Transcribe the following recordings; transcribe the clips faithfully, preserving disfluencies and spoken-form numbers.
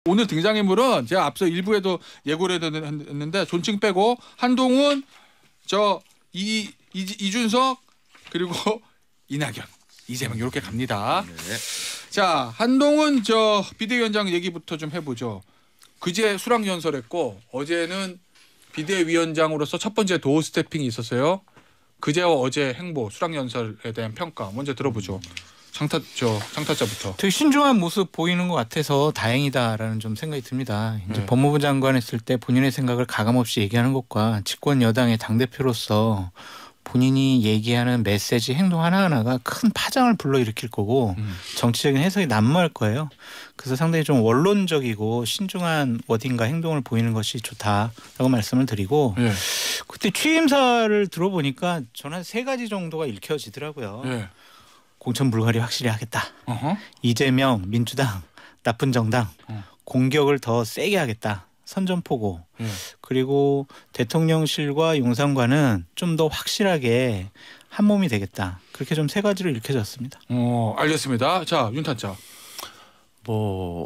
오늘 등장인물은 제가 앞서 일부에도 예고를 했는데 존칭 빼고 한동훈, 저 이, 이, 이준석 그리고 이낙연, 이재명 이렇게 갑니다. 네. 자, 한동훈 저 비대위원장 얘기부터 좀 해보죠. 그제 수락연설했고 어제는 비대위원장으로서 첫 번째 도어 스태핑이 있었어요. 그제와 어제 행보 수락연설에 대한 평가 먼저 들어보죠. 장타 저 장타자부터. 되게 신중한 모습 보이는 것 같아서 다행이다라는 좀 생각이 듭니다. 이제 네. 법무부 장관 했을 때 본인의 생각을 가감없이 얘기하는 것과 집권 여당의 당 대표로서 본인이 얘기하는 메시지, 행동 하나하나가 큰 파장을 불러일으킬 거고 음. 정치적인 해석이 난무할 거예요. 그래서 상당히 좀 원론적이고 신중한 워딩과 행동을 보이는 것이 좋다라고 말씀을 드리고 네. 그때 취임사를 들어보니까 저는 한 세 가지 정도가 읽혀지더라고요. 네. 공천 불가리 확실히 하겠다. 어허. 이재명, 민주당, 나쁜 정당 어. 공격을 더 세게 하겠다. 선전포고. 네. 그리고 대통령실과 용산과는 좀 더 확실하게 한 몸이 되겠다. 그렇게 좀 세 가지로 읽혀졌습니다. 어, 알겠습니다. 자, 윤탄자. 뭐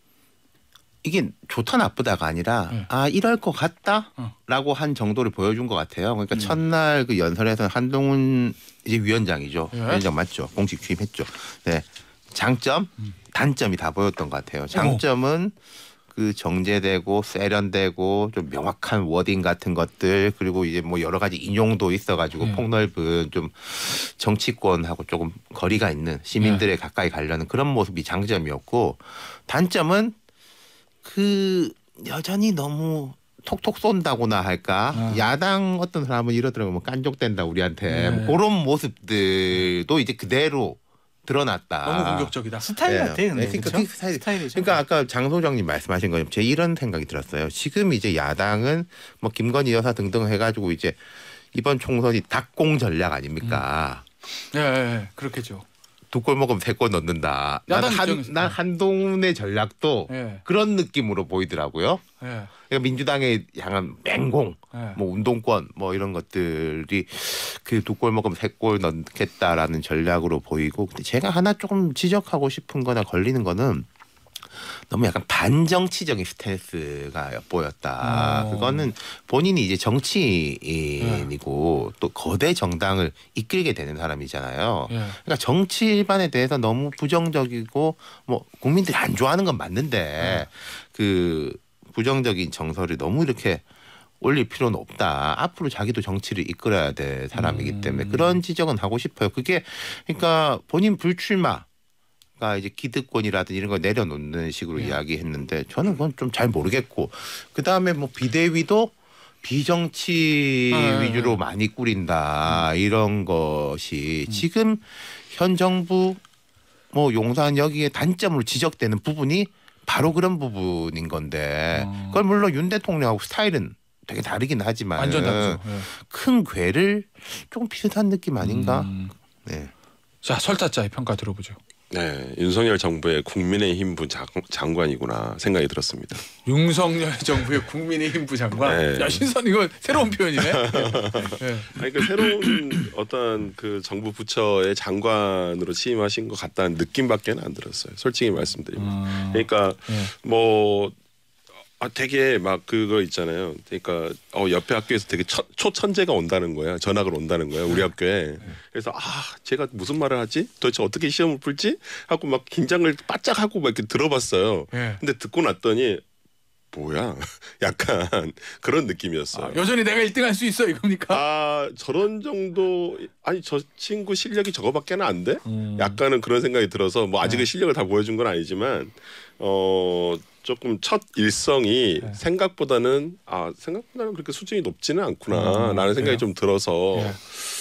이게 좋다 나쁘다가 아니라 네. 아 이럴 것 같다라고 어. 한 정도를 보여준 것 같아요. 그러니까 음. 첫날 그 연설에서는 한동훈 이제 위원장이죠. 네. 위원장 맞죠. 공식 취임했죠. 네. 장점, 음. 단점이 다 보였던 것 같아요. 장점은 오. 그 정제되고 세련되고 좀 명확한 워딩 같은 것들 그리고 이제 뭐 여러 가지 인용도 있어가지고 네. 폭넓은 좀 정치권하고 조금 거리가 있는 시민들에 네. 가까이 가려는 그런 모습이 장점이었고 단점은 그 여전히 너무 톡톡 쏜다고나 할까 아. 야당 어떤 사람은 이러더라고요. 뭐 깐족된다 우리한테 네. 뭐 그런 모습들도 이제 그대로 드러났다. 너무 공격적이다. 스타일 네. 같아. 근데 네. 그러니까 그렇죠? 스타일. 스타일이죠. 그러니까 아까 장 소장님 말씀하신 것처럼 제 이런 생각이 들었어요. 지금 이제 야당은 뭐 김건희 여사 등등 해가지고 이제 이번 총선이 닭공 전략 아닙니까? 음. 네, 네, 그렇겠죠. 두 골 먹으면 세 골 넣는다. 난, 한, 난 한동훈의 전략도 네. 그런 느낌으로 보이더라고요. 네. 그러니까 민주당에 향한 맹공, 네. 뭐 운동권, 뭐 이런 것들이 그 두 골 먹으면 세 골 넣겠다라는 전략으로 보이고, 근데 제가 하나 조금 지적하고 싶은거나 걸리는 거는 너무 약간 반정치적인 스탠스가 보였다. 오. 그거는 본인이 이제 정치인이고 네. 또 거대 정당을 이끌게 되는 사람이잖아요. 네. 그러니까 정치반에 대해서 너무 부정적이고 뭐 국민들이 안 좋아하는 건 맞는데 네. 그 부정적인 정서를 너무 이렇게 올릴 필요는 없다. 앞으로 자기도 정치를 이끌어야 될 사람이기 때문에 음. 그런 지적은 하고 싶어요. 그게 그러니까 본인 불출마 가 이제 기득권이라든지 이런 걸 내려놓는 식으로 네. 이야기했는데 저는 그건 좀 잘 모르겠고 그 다음에 뭐 비대위도 비정치 네. 위주로 많이 꾸린다 음. 이런 것이 음. 지금 현 정부 뭐 용산 여기에 단점으로 지적되는 부분이 바로 그런 부분인 건데 어. 그걸 물론 윤 대통령하고 스타일은 되게 다르긴 하지만 완전 다르죠. 네. 큰 궤를 조금 비슷한 느낌 아닌가? 음. 네. 자 설타자의 평가 들어보죠. 네, 윤석열 정부의 국민의힘부 장, 장관이구나 생각이 들었습니다. 윤석열 정부의 국민의힘부 장관. 네. 야 신선 이거 새로운 표현이네. 네. 아니 그 새로운 어떤 그 정부 부처의 장관으로 취임하신 것 같다는 느낌밖에는 안 들었어요. 솔직히 말씀드리면. 음. 그러니까 네. 뭐. 아 되게 막 그거 있잖아요. 그러니까 어 옆에 학교에서 되게 초, 초천재가 온다는 거야. 전학을 온다는 거야. 우리 학교에. 그래서 아 제가 무슨 말을 하지? 도대체 어떻게 시험을 풀지? 하고 막 긴장을 바짝 하고 막 이렇게 들어봤어요. 네. 근데 듣고 났더니 뭐야? 약간 그런 느낌이었어요. 아, 여전히 내가 일 등 할 수 있어 이겁니까? 아 저런 정도 아니 저 친구 실력이 저거밖에는 안 돼? 음. 약간은 그런 생각이 들어서 뭐 아직은 네. 실력을 다 보여준 건 아니지만 어 조금 첫 일성이 네. 생각보다는 아 생각보다는 그렇게 수준이 높지는 않구나라는 음, 생각이 좀 들어서 네.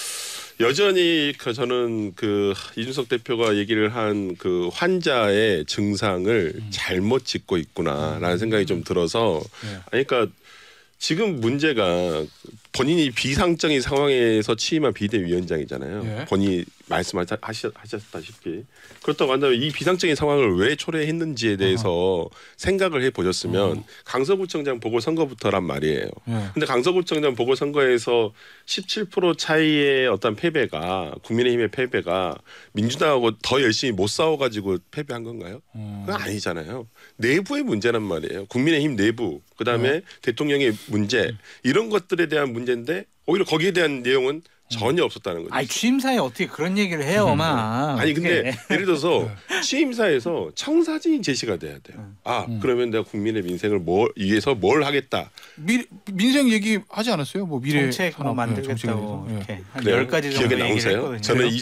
여전히 그 저는 그 이준석 대표가 얘기를 한 그 환자의 증상을 음. 잘못 짚고 있구나라는 음. 생각이 좀 들어서 네. 그러니까 지금 문제가 본인이 비상적인 상황에서 취임한 비대위원장이잖아요. 네. 본인이 말씀하셨다시피 그렇다고 한다면 이 비상적인 상황을 왜 초래했는지에 대해서 어허. 생각을 해보셨으면 어허. 강서구청장 보궐선거부터란 말이에요. 네. 근데 강서구청장 보궐선거에서 십칠 퍼센트 차이의 어떤 패배가 국민의힘의 패배가 민주당하고 더 열심히 못 싸워가지고 패배한 건가요? 음. 그건 아니잖아요. 내부의 문제란 말이에요. 국민의힘 내부 그다음에 네. 대통령의 문제 이런 것들에 대한 문제인데 오히려 거기에 대한 내용은 전혀 없었다는 거죠. 아니 취임사에 어떻게 그런 얘기를 해요, 막. 아니 근데 예를 들어서 취임사에서 청사진이 제시가 돼야 돼요. 아 음. 그러면 내가 국민의 민생을 뭘 위해서 뭘 하겠다. 미, 민생 얘기 하지 않았어요? 뭐 미래 정책 뭐 만들겠다고 네, 이렇게 한 열 가지 정도 기억에 남으세요? 저는 그래요?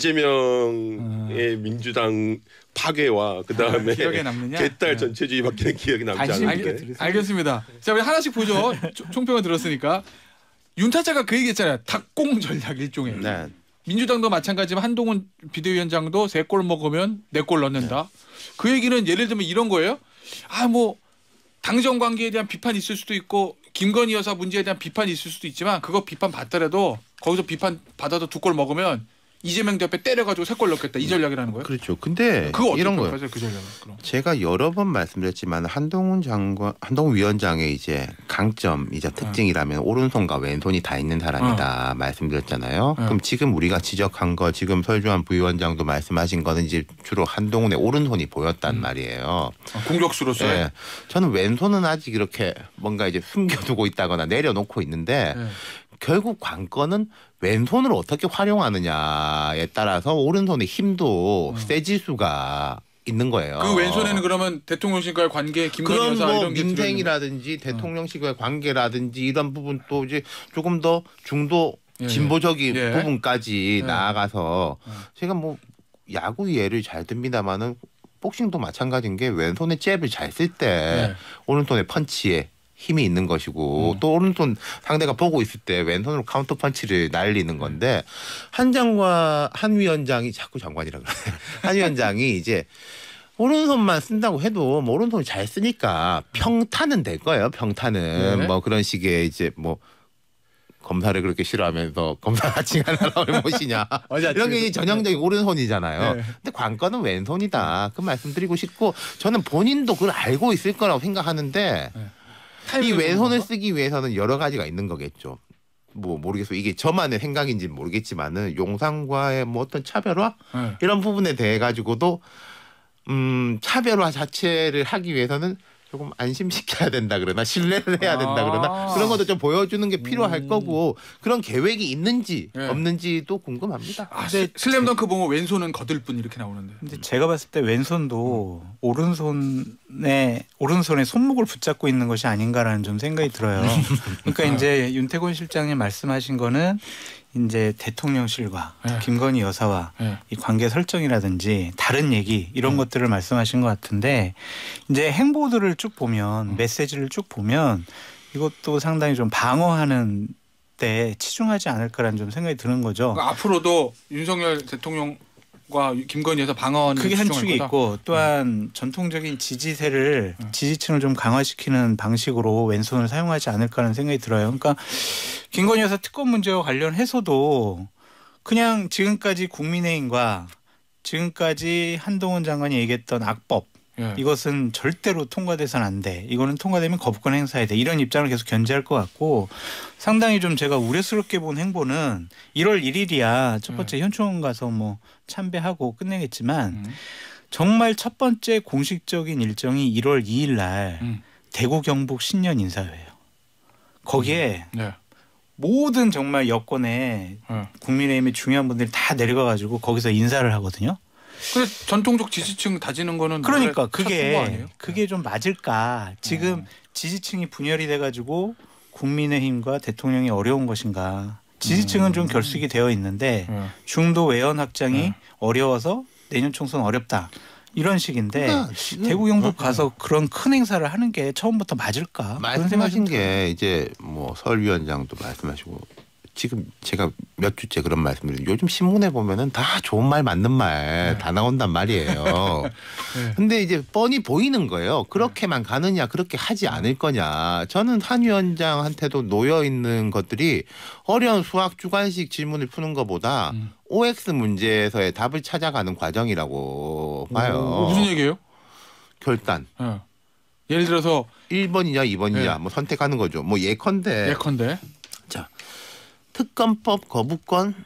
이재명의 음. 민주당 파괴와 그 다음에 아, 개딸 네. 전체주의밖에는 기억이 남지 않는데. 알, 알겠습니다. 자 우리 하나씩 보죠. 총평을 들었으니까. 윤타자가 그 얘기했잖아요. 닭공 전략 일종의. 네. 민주당도 마찬가지지만 한동훈 비대위원장도 세 골 먹으면 네 골 넣는다. 네. 그 얘기는 예를 들면 이런 거예요. 아 뭐 당정 관계에 대한 비판이 있을 수도 있고 김건희 여사 문제에 대한 비판이 있을 수도 있지만 그거 비판 받더라도 거기서 비판 받아도 두 골 먹으면 이재명 대표 때려가지고 세 골 넣겠다 이 전략이라는 거예요. 그렇죠. 근데 그거 이런 거예요. 그 전략은 그럼. 제가 여러 번 말씀드렸지만 한동훈 장관, 한동훈 위원장의 이제 강점이자 특징이라면 어. 오른손과 왼손이 다 있는 사람이다 어. 말씀드렸잖아요. 어. 그럼 지금 우리가 지적한 거, 지금 설주환 부위원장도 말씀하신 거는 이제 주로 한동훈의 오른손이 보였단 음. 말이에요. 아, 공격수로서. 네. 저는 왼손은 아직 이렇게 뭔가 이제 숨겨두고 있다거나 내려놓고 있는데. 네. 결국 관건은 왼손을 어떻게 활용하느냐에 따라서 오른손의 힘도 음. 세질 수가 있는 거예요. 그 왼손에는 그러면 대통령실과의 관계, 김건희 여사 뭐 이런 게 민생이라든지 대통령실과의 관계라든지 이런 부분 또 이제 조금 더 중도 예. 진보적인 예. 부분까지 예. 나아가서 예. 제가 뭐 야구 예를 잘 듭니다만은 복싱도 마찬가지인 게 왼손에 잽을 잘 쓸 때 예. 오른손의 펀치에 힘이 있는 것이고 음. 또 오른손 상대가 보고 있을 때 왼손으로 카운터 펀치를 날리는 건데 한 장관 한 위원장이 자꾸 장관이라 그래. 한 위원장이 이제 오른손만 쓴다고 해도 뭐 오른손을 잘 쓰니까 평타는 될 거예요. 평타는 네. 뭐 그런 식의 이제 뭐 검사를 그렇게 싫어하면서 검사 같이 하나를 모시냐 이런 게 전형적인 오른손이잖아요. 네. 근데 관건은 왼손이다. 그 말씀드리고 싶고 저는 본인도 그걸 알고 있을 거라고 생각하는데 네. 이 왼손을 쓰기 위해서는 여러 가지가 있는 거겠죠. 뭐 모르겠어요. 이게 저만의 생각인지는 모르겠지만은 용산과의 뭐 어떤 차별화 네. 이런 부분에 대해 가지고도 음 차별화 자체를 하기 위해서는 조금 안심시켜야 된다 그러나 신뢰를 해야 된다 그러나 아~ 그런 것도 좀 보여주는 게 필요할 음~ 거고 그런 계획이 있는지 네. 없는지도 궁금합니다. 아, 근데 슬램덩크 보면 왼손은 거들 뿐 이렇게 나오는데. 근데 제가 봤을 때 왼손도 음. 오른손에 오른손에 손목을 붙잡고 있는 것이 아닌가라는 좀 생각이 들어요. 그러니까 이제 윤태곤 실장님 말씀하신 거는 이제 대통령실과 네. 김건희 여사와 네. 이 관계 설정이라든지 다른 얘기 이런 네. 것들을 말씀하신 것 같은데 이제 행보들을 쭉 보면 음. 메시지를 쭉 보면 이것도 상당히 좀 방어하는 때 치중하지 않을까라는 좀 생각이 드는 거죠. 그러니까 앞으로도 윤석열 대통령과 김건희 여사 방어하는 그게 한 축이 거다? 있고 또한 음. 전통적인 지지세를 음. 지지층을 좀 강화시키는 방식으로 왼손을 사용하지 않을까라는 생각이 들어요. 그러니까 김건희 여사 특검 문제와 관련해서도 그냥 지금까지 국민의힘과 지금까지 한동훈 장관이 얘기했던 악법 예. 이것은 절대로 통과돼서는 안 돼. 이거는 통과되면 거부권 행사해야 돼. 이런 입장을 계속 견지할 것 같고 상당히 좀 제가 우려스럽게 본 행보는 일월 일일이야. 첫 번째 예. 현충원 가서 뭐 참배하고 끝내겠지만 음. 정말 첫 번째 공식적인 일정이 일월 이일 날 음. 대구 경북 신년 인사회예요. 거기에 음. 네. 모든 정말 여권의 네. 국민의힘의 중요한 분들이 다 내려가가지고 거기서 인사를 하거든요. 그래 전통적 지지층 다지는 거는 그러니까 그게 그게 좀 맞을까? 지금 음. 지지층이 분열이 돼가지고 국민의힘과 대통령이 어려운 것인가? 지지층은 음. 좀 결속이 되어 있는데 음. 중도 외연 확장이 음. 어려워서 내년 총선 어렵다. 이런 식인데 그러니까 대구 경북 가서 그런 큰 행사를 하는 게 처음부터 맞을까? 말씀하신 게 이제 뭐 설 위원장도 말씀하시고 지금 제가 몇 주째 그런 말씀드리는 요즘 신문에 보면은 다 좋은 말 맞는 말 다 네. 나온단 말이에요. 네. 근데 이제 뻔히 보이는 거예요. 그렇게만 가느냐 그렇게 하지 않을 거냐. 저는 한 위원장한테도 놓여 있는 것들이 어려운 수학 주관식 질문을 푸는 것보다 음. 오엑스 문제에서의 답을 찾아가는 과정이라고 봐요. 오, 무슨 얘기예요? 결단. 네. 예를 들어서 일 번이냐 이 번이냐 네. 뭐 선택하는 거죠. 뭐 예컨대. 예컨대. 자 특검법 거부권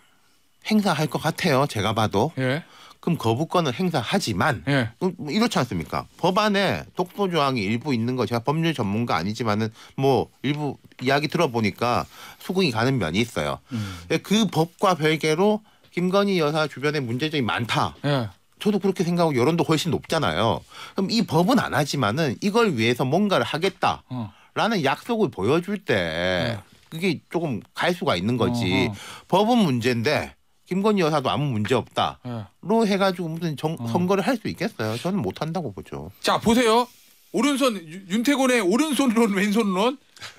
행사할 것 같아요. 제가 봐도. 예. 그럼 거부권을 행사하지만 예. 뭐 이렇지 않습니까? 법안에 독소 조항이 일부 있는 거 제가 법률 전문가 아니지만은 뭐 일부 이야기 들어보니까 수긍이 가는 면이 있어요. 음. 그 법과 별개로 김건희 여사 주변에 문제점이 많다. 예. 저도 그렇게 생각하고 여론도 훨씬 높잖아요. 그럼 이 법은 안 하지만은 이걸 위해서 뭔가를 하겠다라는 어. 약속을 보여줄 때 네. 그게 조금 갈 수가 있는 거지. 어허. 법은 문제인데 김건희 여사도 아무 문제 없다로 예. 해가지고 무슨 정, 어. 선거를 할 수 있겠어요? 저는 못 한다고 보죠. 자 보세요. 오른손 유- 윤태곤의 오른손론 왼손론.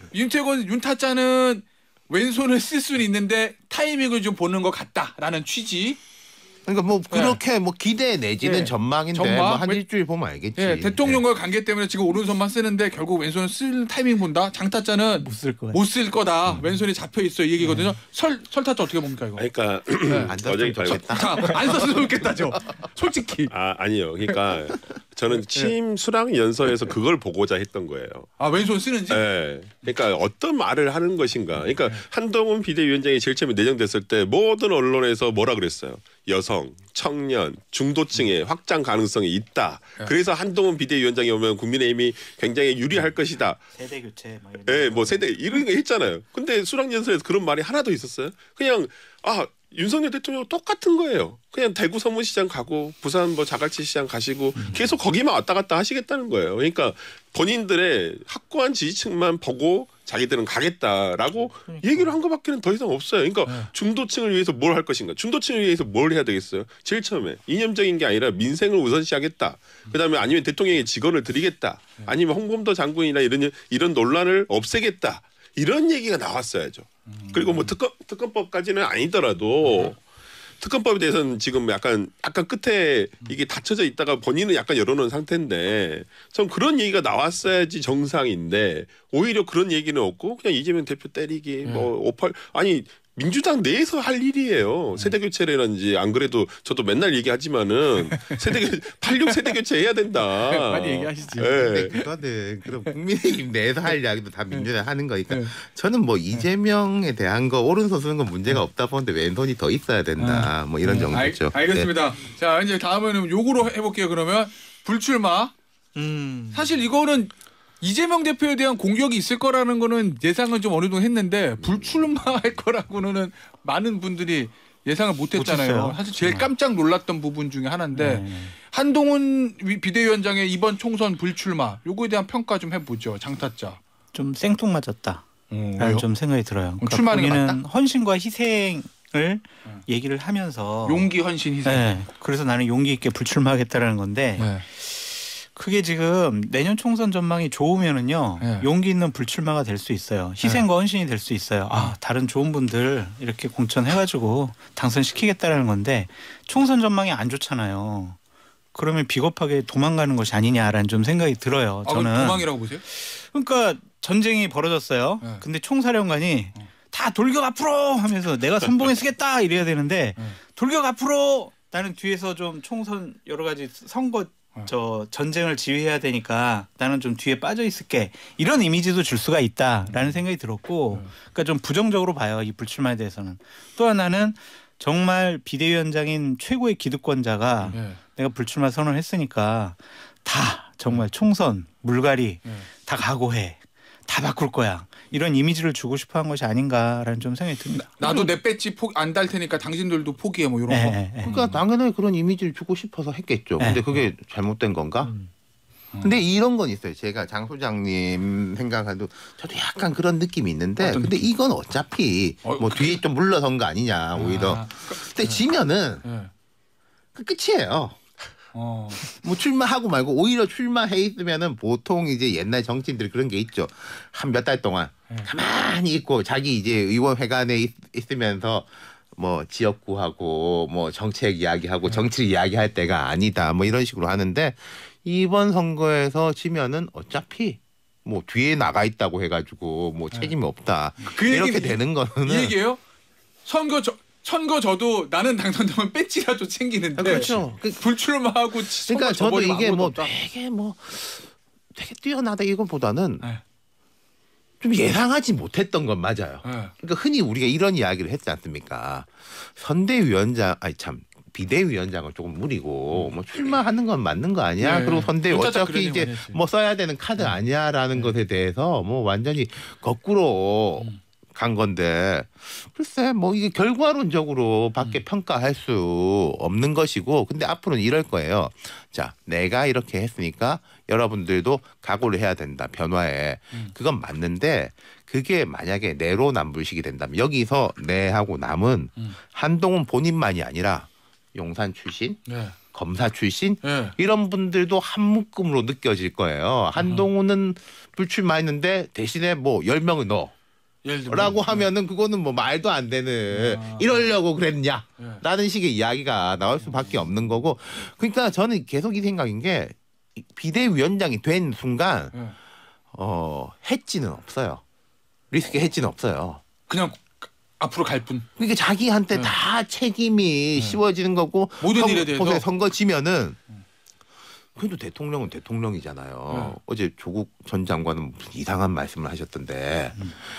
윤태곤 윤타짜는 왼손을 쓸 수는 있는데 타이밍을 좀 보는 것 같다라는 취지. 그러니까 뭐 그렇게 뭐 기대 내지는 예. 전망인데 전망? 뭐 한 왜- 일주일 보면 알겠지. 예, 대통령과 관계 때문에 지금 오른손만 쓰는데 결국 왼손을 쓸 타이밍 본다. 장타짜는 못 쓸 거예요. 못 쓸 거다. 왼손이 잡혀 있어 이 얘기거든요. 설 설타짜 어떻게 봅니까 이거? 그러니까 안 어제 썼으면 좋겠다. 자, 안 썼으면 좋겠다죠. 솔직히. 아 아니요. 그러니까 저는 취임 수락 연설에서 그걸 보고자 했던 거예요. 아 왼손 쓰는지? 네. 그러니까 어떤 말을 하는 것인가. 그러니까 한동훈 비대위원장이 제일 처음에 내정됐을 때 모든 언론에서 뭐라 그랬어요. 여성, 청년, 중도층의 확장 가능성이 있다. 그래서 한동훈 비대위원장이 오면 국민의힘이 굉장히 유리할 것이다. 세대 교체 막 이런. 예, 뭐 세대 이런 거 했잖아요. 근데 수락연설에서 그런 말이 하나도 있었어요. 그냥 아 윤석열 대통령 똑같은 거예요. 그냥 대구 서문시장 가고 부산 뭐 자갈치 시장 가시고 계속 거기만 왔다 갔다 하시겠다는 거예요. 그러니까 본인들의 확고한 지지층만 보고 자기들은 가겠다라고 그러니까. 얘기를 한 것밖에는 더 이상 없어요. 그러니까 네. 중도층을 위해서 뭘 할 것인가? 중도층을 위해서 뭘 해야 되겠어요? 제일 처음에 이념적인 게 아니라 민생을 우선시하겠다. 그다음에 아니면 대통령의 직언을 드리겠다. 아니면 홍범도 장군이나 이런 이런 논란을 없애겠다. 이런 얘기가 나왔어야죠. 그리고 뭐 특검 특검법까지는 아니더라도 특검법에 대해서는 지금 약간 약간 끝에 이게 닫혀져 있다가 본인은 약간 열어놓은 상태인데 전 그런 얘기가 나왔어야지 정상인데 오히려 그런 얘기는 없고 그냥 이재명 대표 때리기 뭐 오팔 아니 민주당 내에서 할 일이에요. 세대 교체라든지 안 그래도 저도 맨날 얘기하지만은 세대 교 팔십육 세대 교체 해야 된다. 많이 얘기하시지. 예. 근데 그거는 그럼 국민의힘 내에서 할 이야기도 다 민주당 하는 거니까 저는 뭐 이재명에 대한 거 오른손 쓰는 건 문제가 없다 보는데 왼손이 더 있어야 된다. 뭐 이런 정도죠. 알, 알겠습니다. 자 이제 다음에는 요거로 해볼게요. 그러면 불출마. 음. 사실 이거는 이재명 대표에 대한 공격이 있을 거라는 거는 예상은 좀 어느 정도 했는데 불출마할 거라고는 많은 분들이 예상을 못했잖아요. 못했어요. 사실 제일 깜짝 놀랐던 부분 중에 하나인데 네. 한동훈 위- 비대위원장의 이번 총선 불출마 요거에 대한 평가 좀 해보죠. 장타짜. 좀 생뚱맞았다. 라는 좀 생각이 들어요. 그러니까 출마하는 게 본인은 헌신과 희생을 얘기를 하면서 용기 헌신 희생. 네. 그래서 나는 용기 있게 불출마하겠다라는 건데 네. 그게 지금 내년 총선 전망이 좋으면은요 네. 용기 있는 불출마가 될 수 있어요. 희생과 헌신이 될 수 있어요. 아 다른 좋은 분들 이렇게 공천해가지고 당선시키겠다라는 건데 총선 전망이 안 좋잖아요. 그러면 비겁하게 도망가는 것이 아니냐라는 좀 생각이 들어요. 아, 저는 그럼 도망이라고 보세요? 그러니까 전쟁이 벌어졌어요. 네. 근데 총사령관이 어. 다 돌격 앞으로 하면서 내가 선봉에 쓰겠다 이래야 되는데 네. 돌격 앞으로 나는 뒤에서 좀 총선 여러 가지 선거 네. 저 전쟁을 지휘해야 되니까 나는 좀 뒤에 빠져 있을게 이런 이미지도 줄 수가 있다라는 생각이 들었고 네. 그러니까 좀 부정적으로 봐요 이 불출마에 대해서는. 또 하나는 정말 비대위원장인 최고의 기득권자가 네. 내가 불출마 선언을 했으니까 다 정말 총선 물갈이 네. 다 각오해 다 바꿀 거야 이런 이미지를 주고 싶어한 것이 아닌가라는 좀 생각이 듭니다. 나도 내 배지 안 달 테니까 당신들도 포기해 뭐 이런 네, 거. 네, 네. 그러니까 당연히 그런 이미지를 주고 싶어서 했겠죠. 근데 네. 그게 잘못된 건가? 음. 근데 이런 건 있어요. 제가 장 소장님 생각해도 저도 약간 그런 느낌이 있는데 어떤 근데 이건 어차피 어, 뭐 뒤에 좀 물러선 거 아니냐 오히려. 아, 근데 지면은 네. 그 끝이에요. 어. 뭐 출마하고 말고 오히려 출마해 있으면은 보통 이제 옛날 정치인들 그런 게 있죠. 한 몇 달 동안 네. 가만히 있고 자기 이제 의원 회관에 있, 있으면서 뭐 지역구하고 뭐 정책 이야기하고 정치를 이야기할 때가 아니다. 뭐 이런 식으로 하는데 이번 선거에서 지면은 어차피 뭐 뒤에 나가 있다고 해가지고 뭐 책임이 없다. 그 이렇게 얘기는 되는 거는 이 얘기예요? 선거 저, 선거 저도 나는 당선되면 배지라도 챙기는데 아, 그렇죠. 그, 불출마하고 그러니까 저도 이게 뭐 없다. 되게 뭐 되게 뛰어나다 이거보다는 네. 좀 예상하지 못했던 건 맞아요. 네. 그러니까 흔히 우리가 이런 이야기를 했지 않습니까? 선대위원장 아니 참 비대위원장은 조금 무리고 뭐 출마하는 건 맞는 거 아니야? 네. 그리고 선대위 문자자 어차피 그런 이제 얘기 많이 했지. 뭐 써야 되는 카드 네. 아니야라는 네. 것에 대해서 뭐 완전히 거꾸로 음. 간 건데 글쎄 뭐 이게 결과론적으로 밖에 음. 평가할 수 없는 것이고 근데 앞으로는 이럴 거예요. 자 내가 이렇게 했으니까 여러분들도 각오를 해야 된다. 변화에. 음. 그건 맞는데 그게 만약에 내로남불식이 된다면 여기서 내하고 남은 음. 한동훈 본인만이 아니라 용산 출신, 네. 검사 출신 네. 이런 분들도 한 묶음으로 느껴질 거예요. 한동훈은 불출마했는데 대신에 뭐 열 명을 넣어. 예를 들면 라고 하면은 그거는 뭐 말도 안 되는 아. 이러려고 그랬냐 네. 라는 식의 이야기가 나올 수밖에 없는 거고 그러니까 저는 계속 이 생각인 게 비대위원장이 된 순간 네. 어 해지는 없어요. 리스크 해지는 없어요. 그냥 앞으로 갈 뿐. 그러니까 자기한테 네. 다 책임이 네. 씌워지는 거고 모든 선- 일에 대해서. 선거에 선거 지면은 그래도 대통령은 대통령이잖아요. 네. 어제 조국 전 장관은 무슨 이상한 말씀을 하셨던데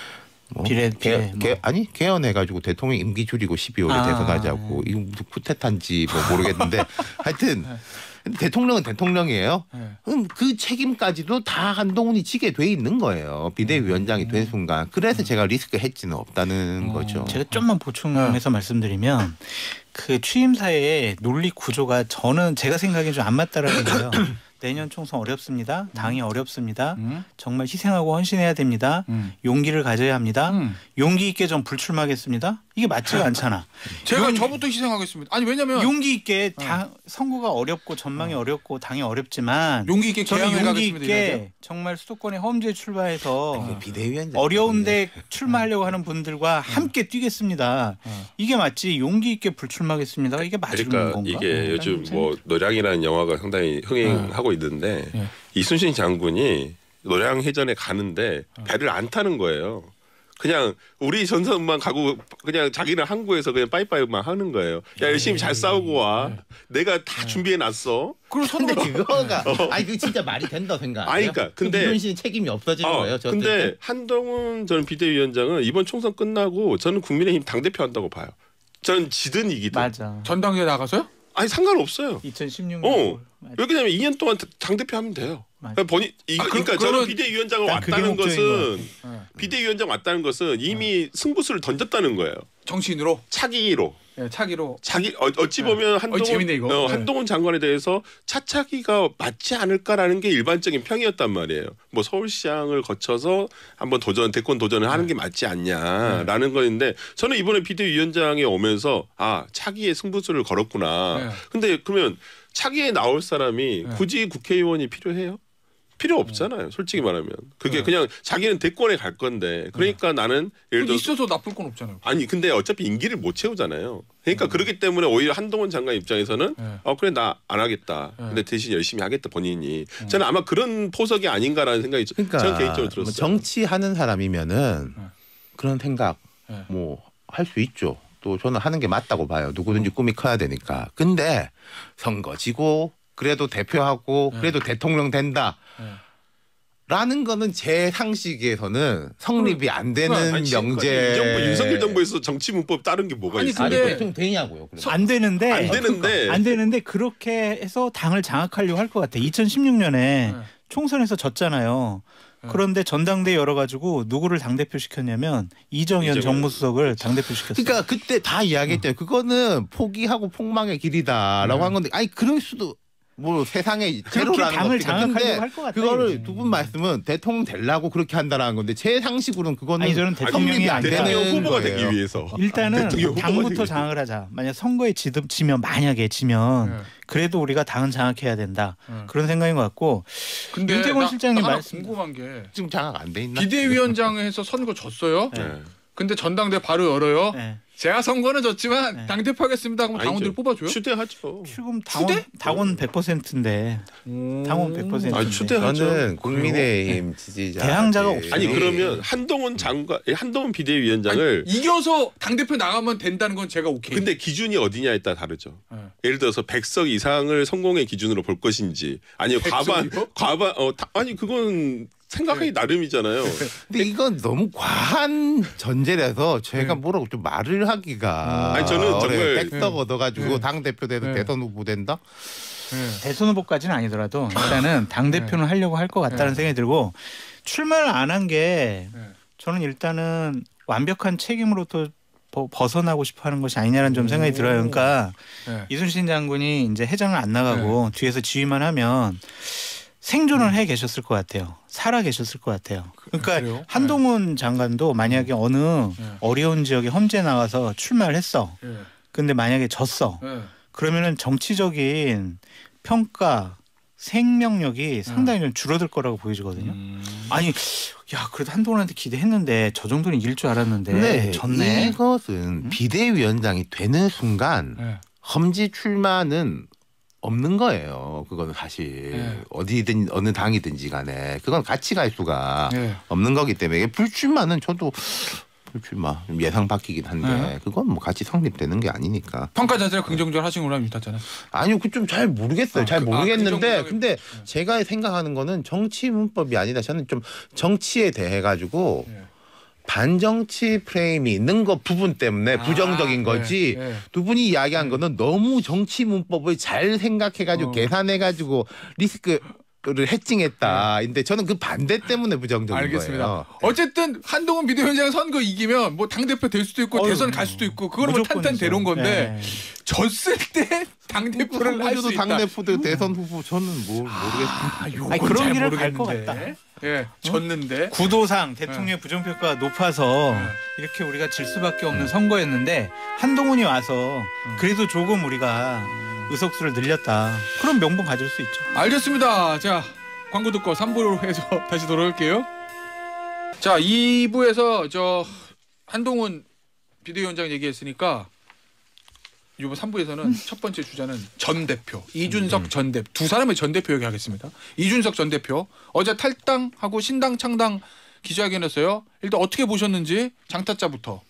뭐 비례- 개, 비례 뭐. 개, 아니 개헌해가지고 대통령 임기 줄이고 십이월에 아, 대선하자고 이거 무슨 쿠데타인지 뭐 모르겠는데 하여튼 네. 근데 대통령은 대통령이에요. 네. 그럼 그 책임까지도 다 한동훈이 지게 돼 있는 거예요. 비대위원장이 된 순간. 그래서 제가 리스크 해지는 없다는 어, 거죠. 제가 좀만 보충해서 말씀드리면 그 취임사의 논리 구조가 저는 제가 생각에 좀 안 맞다라는 거예요. 내년 총선 어렵습니다. 당이 어렵습니다. 음. 정말 희생하고 헌신해야 됩니다. 음. 용기를 가져야 합니다. 음. 용기 있게 전 불출마하겠습니다. 이게 맞지가 않잖아. 제가 용- 저부터 희생하겠습니다. 아니 왜냐면 용기 있게 당, 선거가 어렵고 전망이 어렵고 당이 어렵지만 용기 있게 저는 개항을 용기 가겠습니다. 이래야죠. 있게 정말 수도권의 험지에 출마해서 이게 비대위원장 어려운데 출마하려고 하는 분들과 함께 뛰겠습니다. 어. 이게 맞지 용기 있게 불출마하겠습니다. 이게 맞는 그러니까 건가? 이게 어, 요즘 라는 뭐 노량이라는 영화가 상당히 흥행하고 있는데 네. 이순신 장군이 노량 해전에 가는데 배를 안 타는 거예요. 그냥 우리 전선만 가고 그냥 자기는 항구에서 그냥 빠이빠이만 하는 거예요. 야 열심히 잘 싸우고 와. 내가 다 준비해 놨어. 그리고 근데 선거 그거가 아니 그 진짜 말이 된다 생각. 아니, 그러니까 근데- 이순신 책임이 없어지는 어, 거예요. 저 근데 한동훈 전 비대위원장은 이번 총선 끝나고 저는 국민의힘 당대표 한다고 봐요. 전 지든 이기든. 맞아. 전당대회 나가서요? 아니 상관없어요. 이천십육 년. 어. 왜냐면 이 년 동안 당대표 하면 돼요. 맞아. 본인 이, 아, 그- 그러니까 그러면- 저는 비대위원장을 난 그게 왔다는 목적인 것은 네. 비대위원장 왔다는 것은 이미 승부수를 던졌다는 거예요. 정치인으로 차기로 네, 차기로. 자기 어, 어찌 보면 한동훈 재밌네, 이거. 어, 네. 한동훈 장관에 대해서 차차기가 맞지 않을까라는 게 일반적인 평이었단 말이에요. 뭐 서울시장을 거쳐서 한번 도전 대권 도전을 하는 게 맞지 않냐라는 거인데 저는 이번에 비대위원장에 오면서 아 차기의 승부수를 걸었구나. 네. 근데 그러면 차기에 나올 사람이 네. 굳이 국회의원이 필요해요? 필요 없잖아요. 솔직히 말하면 그게 네. 그냥 자기는 대권에 갈 건데 그러니까 나는 예를 들어 있어서 나쁠 건 없잖아요. 아니 근데 어차피 임기를 못 채우잖아요. 그러니까 그렇기 때문에 오히려 한동훈 장관 입장에서는 네. 어 그래 나 안 하겠다. 네. 근데 대신 열심히 하겠다 본인이. 저는 아마 그런 포석이 아닌가라는 생각이 저- 그러니까 저는 개인적으로 뭐 들었어요. 정치하는 사람이면은 네. 그런 생각 네. 뭐 할 수 있죠. 또 저는 하는 게 맞다고 봐요. 누구든지 꿈이 커야 되니까. 근데 선거 지고 그래도 대표하고 네. 그래도 대통령 된다. 네. 라는 거는 제 상식에서는 성립이 안 되는 아니, 지금까지 명제. 이 정부 윤석열 정부에서 정치 문법 따른 게 뭐가 아니, 있어요? 아니 근데- 대통령 되냐고요. 그럼. 안 되는데 안 되는데 안 되는데 그렇게 해서 당을 장악하려고 할 것 같아. 이천십육 년에 네. 총선에서 졌잖아요. 네. 그런데 전당대회 열어가지고 누구를 당대표 시켰냐면 이정현 이정현. 정무수석을 당대표 시켰어요. 그러니까 그때 다 이야기했잖아요. 그거는 포기하고 폭망의 길이다라고 네. 한 건데, 아니 그럴 수도 뭐 세상에 그렇게 제로라는 당을 거 없으니까. 근데 장악하려고 할 것 같아요. 그거를 두 분 말씀은 대통령 되려고 그렇게 한다라는 건데 제 상식으로는 그거는 아니 저는 대통령이 성립이 안 안 되는 대통령 후보가 거예요. 되기 위해서. 일단은 대통령 후보가 당부터 되기 장악을 하자. 만약 선거에 지금 지면 만약에 지면 네. 그래도 우리가 당은 장악해야 된다. 네. 그런 생각인 것 같고 근데 윤태곤 나- 실장님 나 하나 말씀- 궁금한 게 지금 장악 안 돼 있나? 비대위원장에서 선거 졌어요. 네. 네. 근데 전당대 회 바로 열어요. 네. 제가 선거는 졌지만 네. 당 대표 하겠습니다. 그럼 당원들 아니죠. 뽑아줘요? 추대하죠. 지금 당원 추대? 당원 백 퍼센트인데 당원 백 퍼센트. 아니, 추대하죠. 저는 국민의힘 지지자 대항자가 없어요. 아니 그러면 한동훈 장관, 한동훈 비대위원장을 아니, 이겨서 당 대표 나가면 된다는 건 제가 오케이. 근데 기준이 어디냐에 따라 다르죠. 네. 예를 들어서 백 석 이상을 성공의 기준으로 볼 것인지 아니면 과반 백 석이요? 과반 어 다, 아니 그건 생각하기 네. 나름이잖아요. 근데 이건 너무 과한 전제라서 제가 뭐라고 좀 말을 하기가 아니, 저는 정말- 어려워요. 백석 네. 얻어가지고 네. 당 대표 돼도 네. 대선 후보 된다? 네. 대선 후보까지는 아니더라도 일단은 당 대표는 하려고 할 것 같다는 네. 생각이 들고 출마를 안 한 게 네. 저는 일단은 완벽한 책임으로부터 버- 벗어나고 싶어하는 것이 아니냐는 좀 생각이 들어요. 그러니까 네. 이순신 장군이 이제 해장을 안 나가고 뒤에서 지휘만 하면 생존을 해 계셨을 것 같아요. 살아 계셨을 것 같아요. 그러니까 그래요? 한동훈 장관도 만약에 어느 네. 어려운 지역에 험지에 나가서 출마를 했어. 네. 근데 만약에 졌어. 네. 그러면은 정치적인 평가 생명력이 상당히 좀 줄어들 거라고 보여지거든요. 음. 아니, 야 그래도 한동훈한테 기대했는데 저 정도는 이길 줄 알았는데 근데 졌네. 이것은 비대위원장이 되는 순간 네. 험지 출마는 없는 거예요. 그거는 사실 네. 어디든 어느 당이든지 간에 그건 같이 갈 수가 네. 없는 거기 때문에 불출마는 저도 불출마 예상 바뀌긴 한데 네. 그건 뭐 같이 성립되는 게 아니니까. 평가 자체가 긍정적으로 하신 걸로 믿었잖아요. 아니요, 그 좀 잘 모르겠어요. 아, 잘 그- 모르겠는데, 아, 그 근데 제가 생각하는 거는 정치 문법이 아니다. 저는 좀 정치에 대해 가지고 네. 반정치 프레임이 있는 것 부분 때문에 아, 부정적인 네, 거지. 네. 두 분이 이야기한 거는 너무 정치 문법을 잘 생각해가지고 어. 계산해가지고 리스크를 해칭했다. 근데 저는 그 반대 때문에 부정적인 알겠습니다. 거예요. 어쨌든 한동훈 비대위원장 선거 이기면 뭐 당 대표 될 수도 있고 어휴, 대선 갈 수도 있고 그거는 뭐 무조건이죠. 탄탄대로인 건데 네. 졌을 때 당 대표를 할 수 선거제도 있다. 당대표 대선 후보 저는 뭐 모르겠습니다. 아, 요건 아니, 그런 잘 길을 갈것 모르겠는데. 같다. 예, 졌는데. 구도상 대통령 의 부정평가가 높아서 네. 이렇게 우리가 질 수밖에 없는 선거였는데 한동훈이 와서 그래도 조금 우리가 의석수를 늘렸다. 그런 명분 가질 수 있죠. 알겠습니다. 자, 광고 듣고 삼 부로 해서 다시 돌아올게요. 자, 이 부에서 저 한동훈 비대위원장 얘기했으니까 이번 삼 부에서는 첫 번째 주자는 전 대표 이준석 전 대표 두 사람의 전 대표 얘기하겠습니다. 이준석 전 대표 어제 탈당하고 신당 창당 기자회견했어요. 일단 어떻게 보셨는지 장타자부터.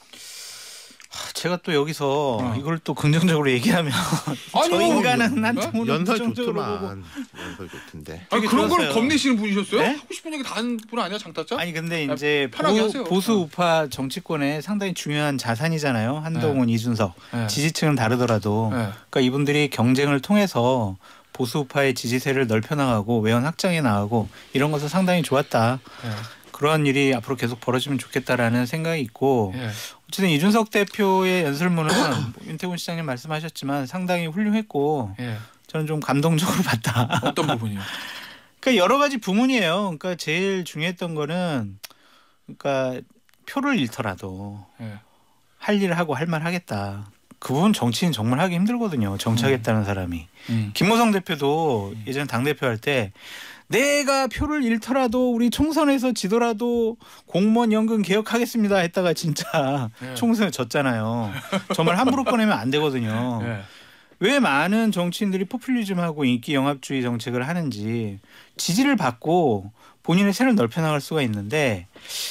제가 또 여기서 어. 이걸 또 긍정적으로 얘기하면 아니, 저 뭐, 인간은 뭐, 한동훈을 연설 부정적으로 보고 좋더만. 연설 좋던데. 아니, 되게 그런 걸 좋았어요. 겁내시는 분이셨어요? 네? 하고 싶은 얘기 다 하는 분 아니야 장타자? 아니 근데 아, 이제 편하게 보, 하세요. 보수 어. 우파 정치권의 상당히 중요한 자산이잖아요. 한동훈, 이준석. 네. 지지층은 다르더라도 네. 그러니까 이분들이 경쟁을 통해서 보수 우파의 지지세를 넓혀나가고 외연 확장해 나가고 이런 것은 상당히 좋았다. 네. 그런 일이 앞으로 계속 벌어지면 좋겠다라는 생각이 있고 예. 어쨌든 이준석 대표의 연설문은 뭐 윤태곤 시장님 말씀하셨지만 상당히 훌륭했고 예. 저는 좀 감동적으로 봤다. 어떤 부분이요? 그러니까 여러 가지 부문이에요. 그러니까 제일 중요했던 거는 그러니까 표를 잃더라도 예. 할 일을 하고 할 말 하겠다. 그 부분 정치인 정말 하기 힘들거든요. 정치하겠다는 사람이. 음. 김무성 대표도 예전 당대표 할 때 내가 표를 잃더라도 우리 총선에서 지더라도 공무원 연금 개혁하겠습니다 했다가 진짜 예. 총선에 졌잖아요. 정말 함부로 꺼내면 안 되거든요. 예. 왜 많은 정치인들이 포퓰리즘하고 인기 영합주의 정책을 하는지 지지를 받고 본인의 세를 넓혀나갈 수가 있는데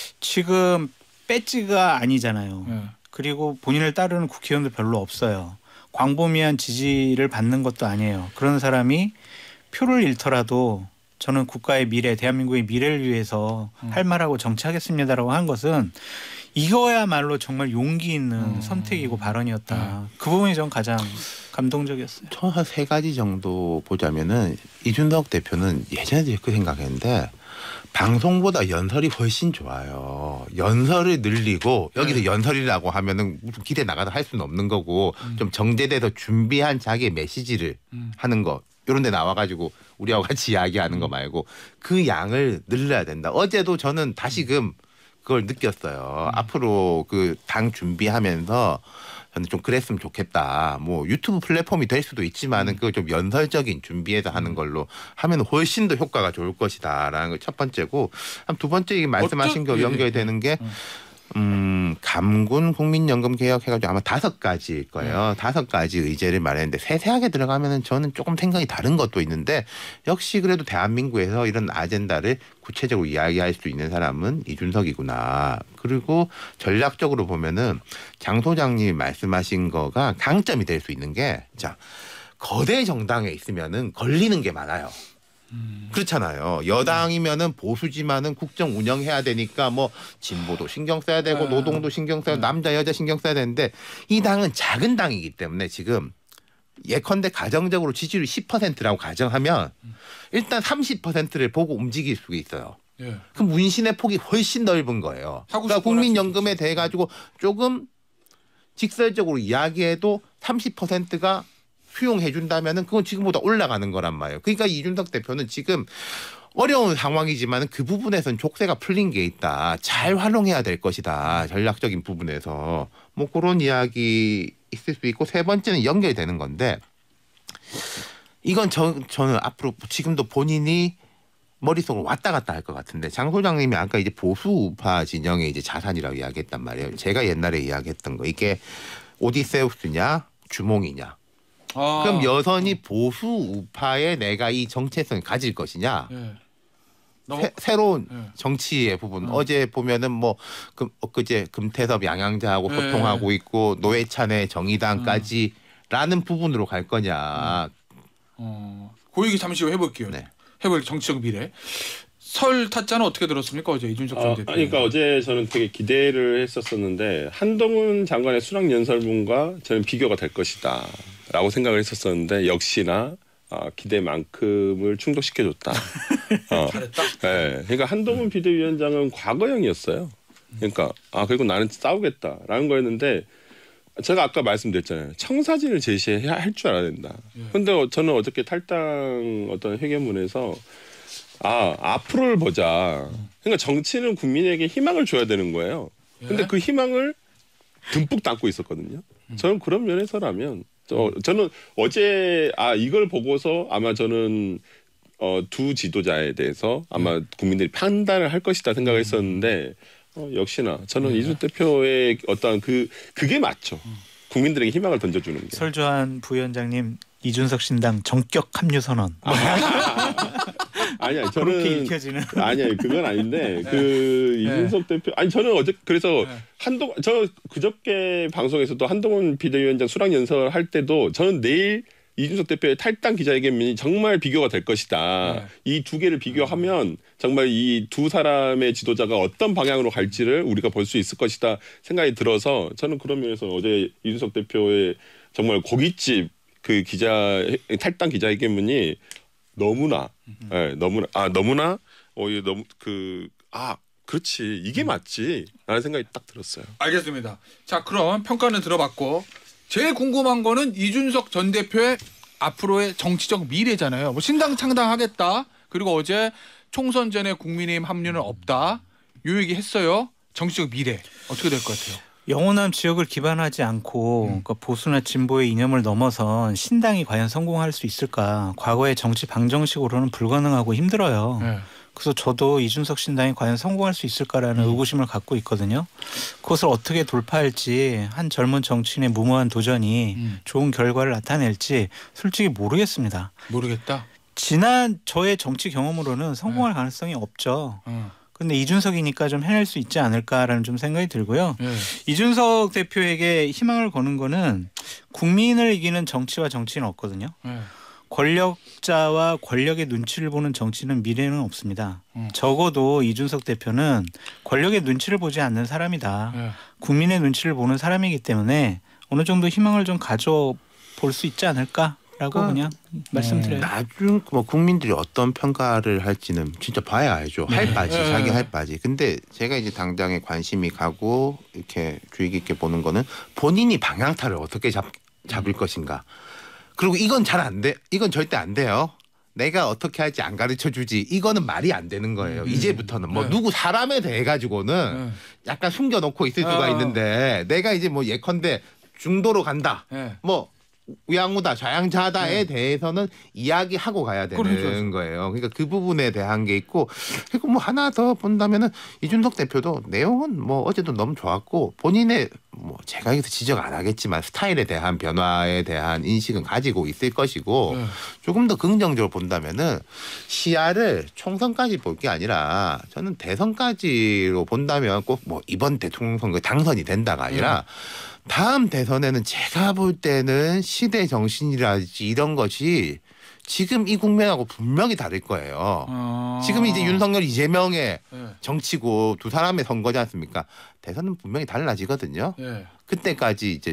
지금 배지가 아니잖아요. 예. 그리고 본인을 따르는 국회의원도 별로 없어요. 광범위한 지지를 받는 것도 아니에요. 그런 사람이 표를 잃더라도 저는 국가의 미래, 대한민국의 미래를 위해서 음. 할 말하고 정치하겠습니다라고 한 것은 이거야말로 정말 용기 있는 음. 선택이고 발언이었다. 그 부분이 전 가장 감동적이었어요. 저 한 세 가지 정도 보자면은 이준석 대표는 예전에 그 생각했는데 방송보다 연설이 훨씬 좋아요. 연설을 늘리고 여기서 네. 연설이라고 하면은 무슨 길에 나가서 할 수는 없는 거고 음. 좀 정제돼서 준비한 자기의 메시지를 음. 하는 거 이런 데 나와가지고 우리하고 같이 이야기하는 거 말고 그 양을 늘려야 된다. 어제도 저는 다시금 그걸 느꼈어요. 앞으로 그 당 준비하면서 저는 좀 그랬으면 좋겠다. 뭐 유튜브 플랫폼이 될 수도 있지만은 그걸 좀 연설적인 준비해서 하는 걸로 하면 훨씬 더 효과가 좋을 것이다라는 걸 첫 번째고 한 두 번째 이 말씀하신 어쩌- 거 예, 연결되는 게 음, 감군 국민연금 개혁 해가지고 아마 다섯 가지일 거예요. 다섯 가지 의제를 말했는데 세세하게 들어가면은 저는 조금 생각이 다른 것도 있는데 역시 그래도 대한민국에서 이런 아젠다를 구체적으로 이야기할 수 있는 사람은 이준석이구나. 그리고 전략적으로 보면은 장 소장님이 말씀하신 거가 강점이 될 수 있는 게 자, 거대 정당에 있으면은 걸리는 게 많아요. 음. 그렇잖아요. 여당이면은 보수지만은 국정 운영해야 되니까 뭐 진보도 신경 써야 되고 네. 노동도 신경 써야 네. 남자 여자 신경 써야 되는데 이 당은 작은 당이기 때문에 지금 예컨대 가정적으로 지지율 십 퍼센트라고 가정하면 일단 삼십 퍼센트를 보고 움직일 수 있어요. 예. 그럼 문신의 폭이 훨씬 넓은 거예요. 그러니까 국민연금에 대해 가지고 조금 직설적으로 이야기해도 삼십 퍼센트가 수용해 준다면은 그건 지금보다 올라가는 거란 말이에요. 그러니까 이준석 대표는 지금 어려운 상황이지만 그 부분에서는 족쇄가 풀린 게 있다. 잘 활용해야 될 것이다. 전략적인 부분에서 뭐 그런 이야기 있을 수 있고 세 번째는 연결되는 건데 이건 저, 저는 앞으로 지금도 본인이 머릿속으로 왔다 갔다 할 것 같은데 장 소장님이 아까 이제 보수 우파 진영의 이제 자산이라고 이야기했단 말이에요. 제가 옛날에 이야기했던 거 이게 오디세우스냐 주몽이냐. 아. 그럼 여전히 보수 우파의 내가 이 정체성을 가질 것이냐. 예. 새, 새로운 예. 정치의 부분. 음. 어제 보면은 뭐 금, 엊그제 금태섭 양양자하고 예. 소통하고 있고 노회찬의 정의당까지라는 음. 부분으로 갈 거냐. 음. 어, 그 얘기 잠시 후 해볼게요. 네. 해볼 정치적 미래. 설 타짜는 어떻게 들었습니까? 어제 이준석 전 대표. 아, 그러니까 어제 저는 되게 기대를 했었었는데 한동훈 장관의 수락 연설문과 저는 비교가 될 것이다라고 생각을 했었었는데 역시나 아, 기대만큼을 충족시켜줬다. 어. 잘했다. 네, 그러니까 한동훈 비대위원장은 과거형이었어요. 그러니까 아 그리고 나는 싸우겠다라는 거였는데 제가 아까 말씀드렸잖아요. 청사진을 제시해야 할 줄 알아야 된다. 그런데 예. 저는 어저께 탈당 어떤 회견문에서 아 앞으로를 보자. 그러니까 정치는 국민에게 희망을 줘야 되는 거예요. 근데 예? 그 희망을 듬뿍 담고 있었거든요. 저는 그런 면에서라면 저, 저는 어제 아 이걸 보고서 아마 저는 어, 두 지도자에 대해서 아마 음. 국민들이 판단을 할 것이다 생각을 했었는데 어, 역시나 저는 네. 이준석 대표의 어떤 그 그게 맞죠. 음. 국민들에게 희망을 던져주는 게. 설주환 부위원장님 이준석 신당 정격 합류 선언. 아니야 저는 그렇게 읽혀지는. 아니야 그건 아닌데 네. 그 이준석 네. 대표 아니 저는 어제 그래서 네. 한동 저 그저께 방송에서도 한동훈 비대위원장 수락 연설 할 때도 저는 내일 이준석 대표의 탈당 기자회견이 정말 비교가 될 것이다. 네. 이 두 개를 비교하면 정말 이 두 사람의 지도자가 어떤 방향으로 갈지를 우리가 볼 수 있을 것이다 생각이 들어서 저는 그런 면에서 어제 이준석 대표의 정말 고깃집 그 기자 탈당 기자회견문이 너무나 예, 네, 너무나 아 너무나 어 이게 너무 그 아 그렇지 이게 맞지라는 생각이 딱 들었어요. 알겠습니다. 자 그럼 평가는 들어봤고 제일 궁금한 거는 이준석 전 대표의 앞으로의 정치적 미래잖아요. 뭐 신당 창당하겠다. 그리고 어제 총선 전에 국민의힘 합류는 없다. 요 얘기 했어요. 정치적 미래 어떻게 될 것 같아요? 영원한 지역을 기반하지 않고 음. 그러니까 보수나 진보의 이념을 넘어선 신당이 과연 성공할 수 있을까? 과거의 정치 방정식으로는 불가능하고 힘들어요. 네. 그래서 저도 이준석 신당이 과연 성공할 수 있을까라는 음. 의구심을 갖고 있거든요. 그것을 어떻게 돌파할지 한 젊은 정치인의 무모한 도전이 음. 좋은 결과를 나타낼지 솔직히 모르겠습니다. 모르겠다? 지난 저의 정치 경험으로는 성공할 네. 가능성이 없죠. 음. 근데 이준석이니까 좀 해낼 수 있지 않을까라는 좀 생각이 들고요. 네. 이준석 대표에게 희망을 거는 거는 국민을 이기는 정치와 정치는 없거든요. 네. 권력자와 권력의 눈치를 보는 정치는 미래는 없습니다. 음. 적어도 이준석 대표는 권력의 눈치를 보지 않는 사람이다. 네. 국민의 눈치를 보는 사람이기 때문에 어느 정도 희망을 좀 가져볼 수 있지 않을까? 라고 그러니까 그냥 음, 말씀드려요. 나중 뭐 국민들이 어떤 평가를 할지는 진짜 봐야 알죠. 네. 할 바지, 네. 자기 할 바지. 근데 제가 이제 당장에 관심이 가고 이렇게 주의 깊게 보는 거는 본인이 방향타를 어떻게 잡, 잡을 음. 것인가. 그리고 이건 잘 안 돼. 이건 절대 안 돼요. 내가 어떻게 할지 안 가르쳐 주지. 이거는 말이 안 되는 거예요. 음. 이제부터는 뭐 네. 누구 사람에 대해 가지고는 네. 약간 숨겨놓고 있을 수가 어. 있는데 내가 이제 뭐 예컨대 중도로 간다. 네. 뭐 우양우다 좌양자다에 네. 대해서는 이야기하고 가야 되는 그렇죠. 거예요. 그러니까 그 부분에 대한 게 있고 그리고 뭐 하나 더 본다면은 이준석 대표도 내용은 뭐 어제도 너무 좋았고 본인의 뭐 제가 여기서 지적 안 하겠지만 스타일에 대한 변화에 대한 인식은 가지고 있을 것이고 네. 조금 더 긍정적으로 본다면은 시야를 총선까지 볼 게 아니라 저는 대선까지로 본다면 꼭 뭐 이번 대통령 선거 당선이 된다가 아니라 네. 다음 대선에는 제가 볼 때는 시대 정신이라든지 이런 것이 지금 이 국면하고 분명히 다를 거예요. 아. 지금 이제 윤석열 이재명의 네. 정치고 두 사람의 선거지 않습니까? 대선은 분명히 달라지거든요. 네. 그때까지 이제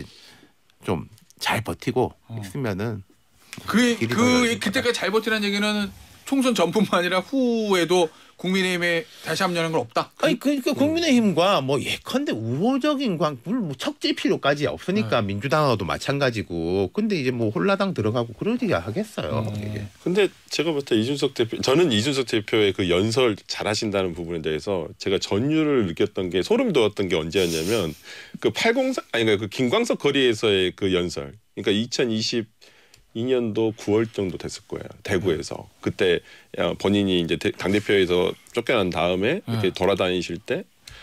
좀 잘 버티고 어. 있으면은 그, 그 그때까지 잘 버티라는 얘기는 총선 전뿐만 아니라 후에도 국민의힘에 다시 합류하는 건 없다. 아니 그러니까 국민의힘과 뭐 예컨대 우호적인 관, 물론 뭐 척질 필요까지 없으니까 네. 민주당하고도 마찬가지고. 근데 이제 뭐 홀라당 들어가고 그러지 하겠어요. 음. 이게. 근데 제가 볼 때 이준석 대표, 저는 이준석 대표의 그 연설 잘하신다는 부분에 대해서 제가 전율을 느꼈던 게 소름 돋았던 게 언제였냐면 그 팔공사 아니 그 김광석 거리에서의 그 연설. 그러니까 이천이십이 년도 구월 정도 됐을 거예요. 대구에서. 그때 본인이 이제 당대표에서 쫓겨난 다음에 이렇게 돌아다니실 때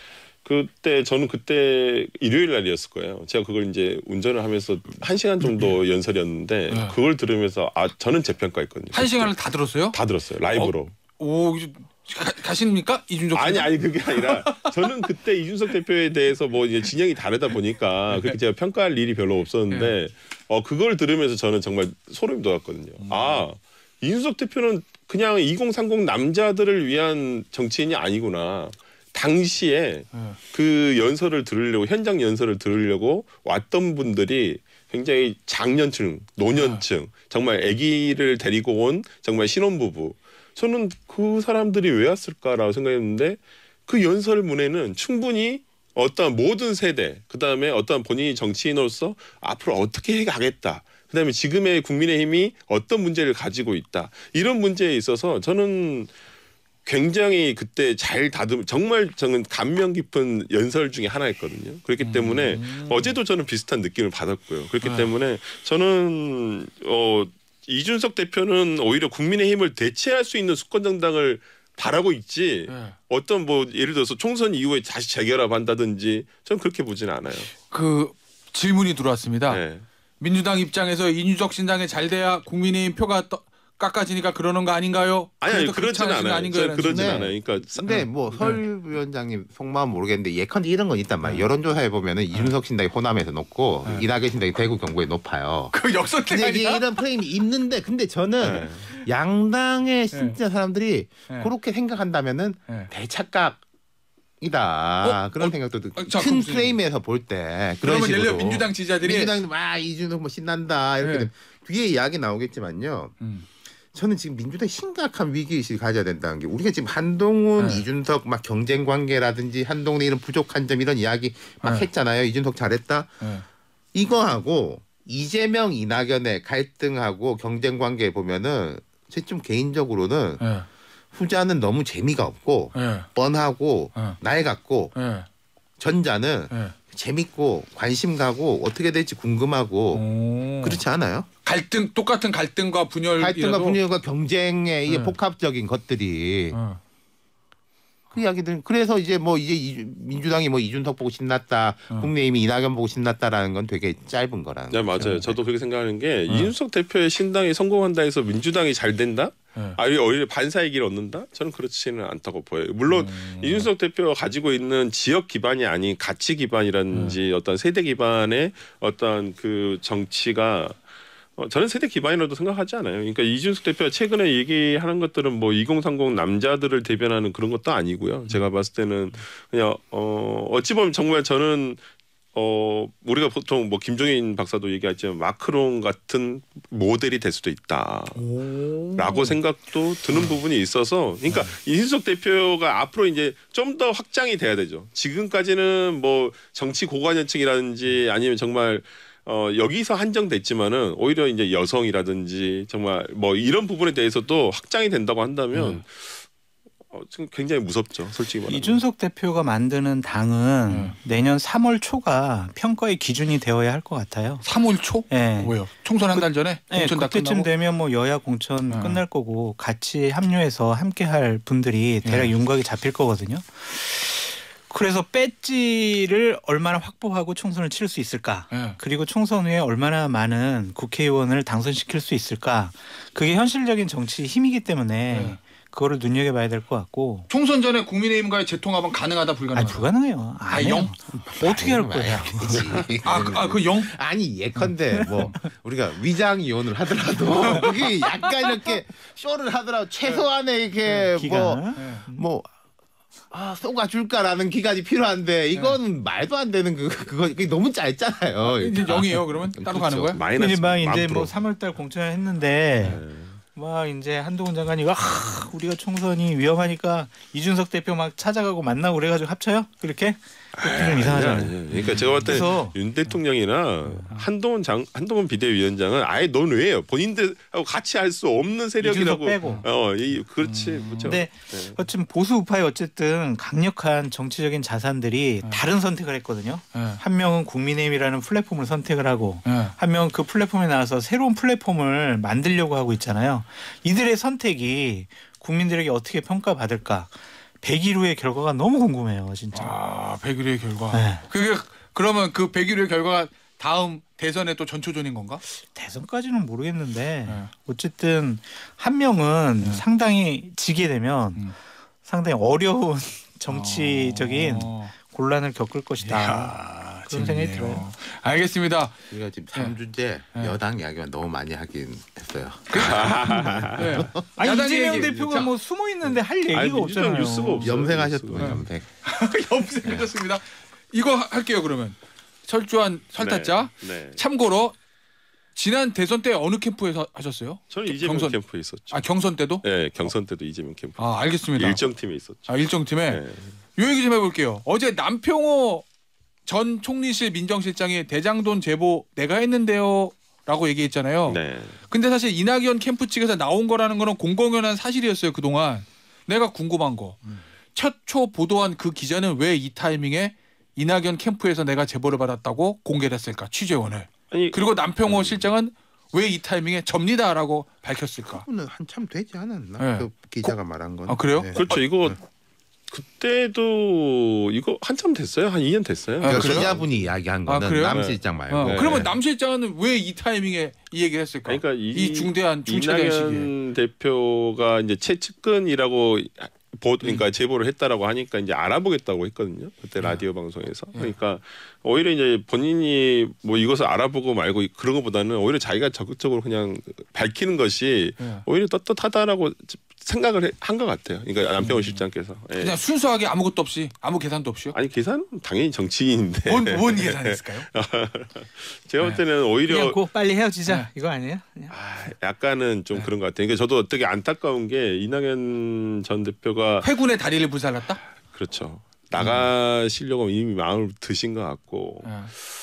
그때 저는 그때 일요일 날이었을 거예요. 제가 그걸 이제 운전을 하면서 한 시간 정도 연설이었는데 그걸 들으면서 아 저는 재평가했거든요. 한 시간을 다 들었어요? 다 들었어요. 라이브로. 어, 오 가, 가십니까? 이준석 아니 아니 그게 아니라 저는 그때 이준석 대표에 대해서 뭐 이제 진영이 다르다 보니까 그렇게 제가 평가할 일이 별로 없었는데 어 그걸 들으면서 저는 정말 소름이 돋았거든요. 음. 아 이준석 대표는 그냥 이공삼공 남자들을 위한 정치인이 아니구나. 당시에 음. 그 연설을 들으려고 현장 연설을 들으려고 왔던 분들이 굉장히 장년층, 노년층, 음. 정말 아기를 데리고 온 정말 신혼부부. 저는 그 사람들이 왜 왔을까라고 생각했는데 그 연설문에는 충분히 어떤 모든 세대 그다음에 어떤 본인이 정치인으로서 앞으로 어떻게 해가겠다. 그다음에 지금의 국민의힘이 어떤 문제를 가지고 있다. 이런 문제에 있어서 저는 굉장히 그때 잘 다듬 정말 저는 감명 깊은 연설 중에 하나였거든요. 그렇기 때문에 음. 어제도 저는 비슷한 느낌을 받았고요. 그렇기 아. 때문에 저는 어 이준석 대표는 오히려 국민의힘을 대체할 수 있는 수권 정당을 바라고 있지 네. 어떤 뭐 예를 들어서 총선 이후에 다시 재결합한다든지 저는 그렇게 보지는 않아요. 그 질문이 들어왔습니다. 네. 민주당 입장에서 이준석 신당에 잘 돼야 국민의힘 표가 떠, 깎아지니까 그러는 거 아닌가요? 아니, 아니 그렇지는 않아요. 그렇지는 않아요. 그러니까 근데 뭐 설 네. 위원장님 속마음 모르겠는데 예컨대 이런 건 있단 말이에요. 여론조사에 보면은 이준석 신당이 호남에서 높고 네. 이낙연 신당이 대구 경북에 높아요. 그 역선택 아니야? 이런 프레임이 있는데 근데 저는 네. 양당의 진짜 사람들이 네. 그렇게 생각한다면은 네. 대착각. 이다 어? 그런 어? 생각도 어? 자, 큰 프레임에서 볼 때 그런 그러면 식으로 예를 민주당 지지자들이 민주당 와 이준석 뭐 신난다 이렇게 네. 뒤에 이야기 나오겠지만요. 음. 저는 지금 민주당 심각한 위기의식을 가져야 된다는 게 우리가 지금 한동훈, 네. 이준석 막 경쟁 관계라든지 한동훈의 이런 부족한 점 이런 이야기 막 네. 했잖아요. 이준석 잘했다. 네. 이거하고 이재명, 이낙연의 갈등하고 경쟁 관계 보면은 제 좀 개인적으로는 네. 후자는 너무 재미가 없고 네. 뻔하고 네. 낡았고 네. 전자는 네. 재밌고 관심 가고 어떻게 될지 궁금하고 오. 그렇지 않아요? 갈등 똑같은 갈등과 분열 갈등과 분열과 경쟁의 네. 복합적인 것들이 어. 그 이야기들 그래서 이제 뭐 이제 이, 민주당이 뭐 이준석 보고 신났다 어. 국민의힘이 이낙연 보고 신났다라는 건 되게 짧은 거라는 네 거죠. 맞아요. 저도 그렇게 생각하는 게 어. 이준석 대표의 신당이 성공한다 해서 민주당이 잘 된다? 네. 아니 오히려 반사의 길을 얻는다? 저는 그렇지는 않다고 보여요. 물론 음. 이준석 대표가 가지고 있는 지역 기반이 아닌 가치 기반이라든지 음. 어떤 세대 기반의 어떤 그 정치가 어, 저는 세대 기반이라도 생각하지 않아요. 그러니까 이준석 대표가 최근에 얘기하는 것들은 뭐 이공삼공 남자들을 대변하는 그런 것도 아니고요. 제가 봤을 때는 그냥 어, 어찌 보면 정말 저는 어 우리가 보통 뭐 김종인 박사도 얘기하지만 마크롱 같은 모델이 될 수도 있다라고 생각도 드는 부분이 있어서 그러니까 네. 이준석 대표가 앞으로 이제 좀 더 확장이 돼야 되죠. 지금까지는 뭐 정치 고관여층이라든지 아니면 정말 어 여기서 한정됐지만은 오히려 이제 여성이라든지 정말 뭐 이런 부분에 대해서도 확장이 된다고 한다면. 네. 어, 지금 굉장히 무섭죠. 솔직히 말하면. 이준석 대표가 만드는 당은 네. 내년 삼월 초가 평가의 기준이 되어야 할 것 같아요. 삼월 초? 네. 왜요? 총선 한 달 전에 네, 공천 다 그때쯤 끝나고. 되면 뭐 여야 공천 네. 끝날 거고 같이 합류해서 함께할 분들이 대략 네. 윤곽이 잡힐 거거든요. 그래서 배지를 얼마나 확보하고 총선을 치를 수 있을까? 네. 그리고 총선 후에 얼마나 많은 국회의원을 당선시킬 수 있을까? 그게 현실적인 정치 힘이기 때문에 네. 그거를 눈여겨봐야 될 것 같고. 총선 전에 국민의힘과의 재통합은 가능하다 아니 불가능하다. 불가능해요. 안 아, 해요. 영? 어떻게 할 거예요? 아그 영? 아니 예컨대 뭐 우리가 위장 이혼을 하더라도 그게 약간 이렇게 쇼를 하더라도 최소한의 이게 기간. 뭐뭐 아, 쏘가줄까라는 기간이 필요한데 이건 말도 안 되는 그 그거 그게 너무 짧잖아요. 이제 영이에요. 그러면 따로 가는 거야? 마이너스 이제 막 이제 만 뭐 프로. 삼월달 공천을 했는데 막 이제 한동훈 장관이 와 우리가 총선이 위험하니까 이준석 대표 막 찾아가고 만나고 그래가지고 합쳐요? 그렇게? 그것도 좀 이상하잖아요. 아니, 아니. 그러니까 제가 봤을 그래서 때윤 대통령이나 한동훈 장 한동훈 비대위원장은 아예 넌 왜요? 본인들하고 같이 할 수 없는 세력이라고. 이준석 빼고. 어, 이 그렇지. 그렇죠. 근데 네. 어쨌든 보수 우파의 어쨌든 강력한 정치적인 자산들이 다른 선택을 했거든요. 네. 한 명은 국민의힘이라는 플랫폼을 선택을 하고 네. 한 명은 그 플랫폼에 나와서 새로운 플랫폼을 만들려고 하고 있잖아요. 이들의 선택이 국민들에게 어떻게 평가받을까? 백 일 후의 결과가 너무 궁금해요, 진짜. 아 백 일의 결과. 네. 그게 그러면 그 백 일의 결과가 다음 대선에 또 전초전인 건가? 대선까지는 모르겠는데 네. 어쨌든 한 명은 상당히 지게 되면 음. 상당히 어려운 정치적인 어. 곤란을 겪을 것이다. 이야, 그런 생각이 재밌네요. 들어요. 알겠습니다. 우리가 지금 삼 주째 네. 여당 이야기만 너무 많이 하긴 했어요. 네. 아니 야당 이재명 얘기- 대표가 뭐 숨어 있는데 할 얘기가 아니, 민주당 없잖아요. 뉴스가 없어요. 염색하셨던 네. 염색. 염색하셨습니다. 이거 할게요 그러면. 철저한 설타자. 네. 네. 참고로 지난 대선 때 어느 캠프에서 하셨어요? 저는 이재명 경선. 캠프에 있었죠. 아 경선 때도? 네, 경선 때도 이재명 캠프. 아 알겠습니다. 일정 팀에 있었죠. 아 일정 팀에 네. 요 얘기 좀 해볼게요. 어제 남평호 전 총리실 민정실장이 대장돈 제보 내가 했는데요라고 얘기했잖아요. 네. 근데 사실 이낙연 캠프 측에서 나온 거라는 거는 공공연한 사실이었어요 그동안. 내가 궁금한 거. 최초 보도한 그 기자는 왜 이 타이밍에 이낙연 캠프에서 내가 제보를 받았다고 공개를 했을까 취재원을. 아니 그리고 남평호 실장은 왜 이 타이밍에 접니다라고 밝혔을까. 그거는 한참 되지 않았나? 네. 그 기자가 말한 건. 아, 그래요? 네. 그렇죠. 이거 그때도 이거 한참 됐어요. 한 이 년 됐어요. 아, 그 그래요? 기자분이 이야기한 아, 거는 그래요? 남 실장 말고. 어, 네. 그러면 남 실장은 왜 이 타이밍에 이 얘기를 했을까? 그러니까 이, 이 중대한 중차대한 시기에. 이낙연 대표가 이제 최측근이라고 보, 그러니까 제보를 했다라고 하니까 이제 알아보겠다고 했거든요. 그때 라디오 방송에서. 그러니까 오히려 이제 본인이 뭐 이것을 알아보고 말고 그런 것보다는 오히려 자기가 적극적으로 그냥 밝히는 것이 네. 오히려 떳떳하다라고 생각을 한 것 같아요. 그러니까 남평호 실장께서. 예. 그냥 순수하게 아무것도 없이 아무 계산도 없이요? 아니 계산 당연히 정치인인데. 뭔, 뭔 계산했을까요? 제가 볼 때는 오히려 그냥 고 빨리 헤어지자 네. 이거 아니에요? 그냥. 아, 약간은 좀 그런 것 같아요. 그러니까 저도 되게 안타까운 게 이낙연 전 대표가 회군의 다리를 불살랐다? 그렇죠. 나가시려고 이미 마음을 드신 것 같고 네.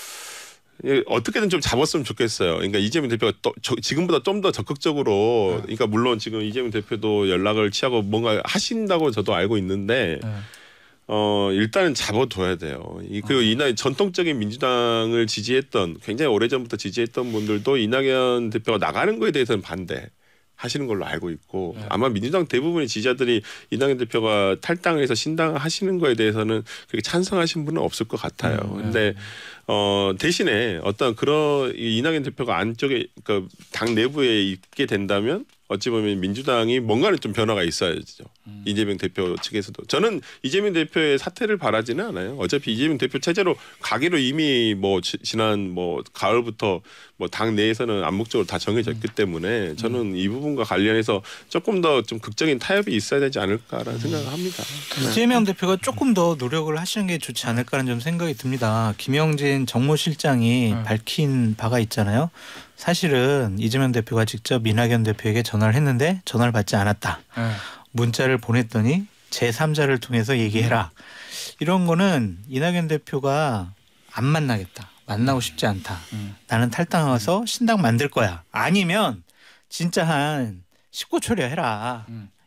예, 어떻게든 좀 잡았으면 좋겠어요. 그러니까 이재명 대표가 또 저, 지금보다 좀 더 적극적으로 그러니까 물론 지금 이재명 대표도 연락을 취하고 뭔가 하신다고 저도 알고 있는데 네. 어 일단은 잡아둬야 돼요. 이, 그 이낙 전통적인 민주당을 지지했던 굉장히 오래전부터 지지했던 분들도 이낙연 대표가 나가는 거에 대해서는 반대. 하시는 걸로 알고 있고 네. 아마 민주당 대부분의 지지자들이 이낙연 대표가 탈당을 해서 신당하시는 거에 대해서는 그렇게 찬성하신 분은 없을 것 같아요. 음, 네. 근데 어 대신에 어떤 그런 이 이낙연 대표가 안쪽에 그 당 내부에 있게 된다면 어찌 보면 민주당이 뭔가는 좀 변화가 있어야죠. 음. 이재명 대표 측에서도 저는 이재명 대표의 사퇴를 바라지는 않아요. 어차피 이재명 대표 체제로 가기로 이미 뭐 지, 지난 뭐 가을부터 뭐 당 내에서는 암묵적으로 다 정해졌기 음. 때문에 저는 이 부분과 관련해서 조금 더 좀 극적인 타협이 있어야 되지 않을까라는 생각을 합니다. 이재명 대표가 조금 더 노력을 하시는 게 좋지 않을까라는 좀 생각이 듭니다. 김영진 정무실장이 네. 밝힌 바가 있잖아요. 사실은 이재명 대표가 직접 이낙연 대표에게 전화를 했는데 전화를 받지 않았다. 네. 문자를 보냈더니 제삼자를 통해서 얘기해라. 이런 거는 이낙연 대표가 안 만나겠다. 만나고 싶지 않다. 음. 나는 탈당해서 신당 만들 거야. 아니면 진짜 한 십구 초려 해라. 음.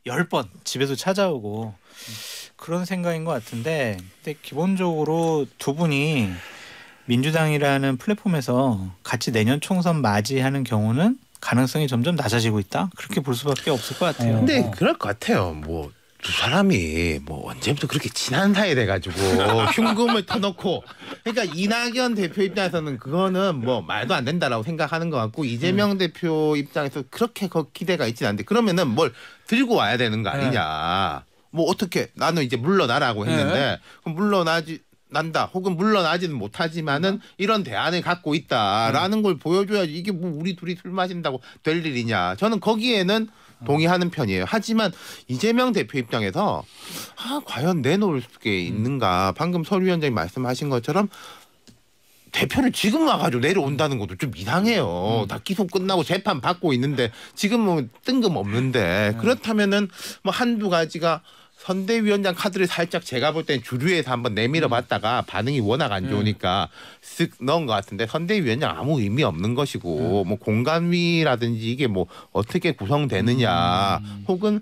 열 번 집에도 찾아오고 그런 생각인 것 같은데, 근데 기본적으로 두 분이 민주당이라는 플랫폼에서 같이 내년 총선 맞이하는 경우는 가능성이 점점 낮아지고 있다. 그렇게 볼 수밖에 없을 것 같아요. 근데 어. 그럴 것 같아요. 뭐 두 사람이 뭐 언제부터 그렇게 친한 사이 돼가지고 흉금을 터놓고, 그러니까 이낙연 대표 입장에서는 그거는 뭐 말도 안 된다라고 생각하는 것 같고, 이재명 음. 대표 입장에서 그렇게 기대가 있진 않은데, 그러면은 뭘 들고 와야 되는 거 아니냐. 네. 뭐 어떻게 나는 이제 물러나라고 했는데 네. 그럼 물러나지 난다 혹은 물러나지는 못하지만은 이런 대안을 갖고 있다라는 음. 걸 보여줘야지. 이게 뭐 우리 둘이 술 마신다고 될 일이냐. 저는 거기에는 동의하는 편이에요. 하지만 이재명 대표 입장에서 아, 과연 내놓을 게 있는가. 방금 서 위원장이 말씀하신 것처럼 대표를 지금 와가지고 내려온다는 것도 좀 이상해요. 음. 다 기소 끝나고 재판 받고 있는데 지금 뭐 뜬금없는데 음. 그렇다면은 뭐 한두 가지가 선대위원장 카드를 살짝 제가 볼 때는 주류에서 한번 내밀어 봤다가 반응이 워낙 안 좋으니까 쓱 넣은 것 같은데, 선대위원장 아무 의미 없는 것이고 뭐 공감위라든지 이게 뭐 어떻게 구성되느냐 혹은